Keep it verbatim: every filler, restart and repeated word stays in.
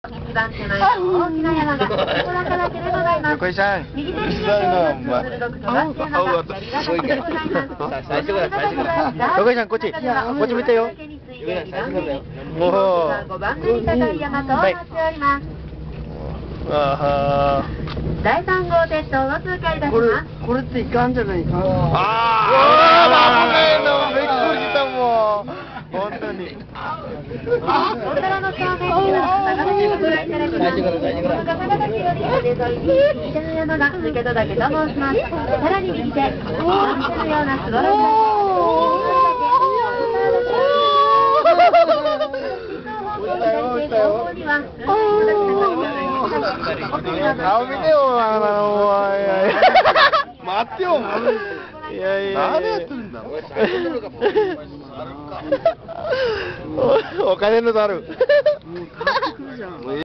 一番手前の大きな山がご覧いただけでございます。 横井さん、 右手に出ています鋭く尖った山が左が先でございます。 最初から最初から横井さん、こっちこっち見てよ。もうごばん目に高い山となっております。 あだいさん号鉄道を通過いたしこれます。 これっていかんじゃないか。 ああ、危ないの、びっくりしたもん。本当に。 ゴンドラの正面には坂道をご覧いただきます。この坂崎より縦沿いに右手の山が抜け戸岳と申します。さらに右手、右手のようなすごろく顔見てよ、あの、待ってよ、いやいや、何やってるんだ。お金のざる。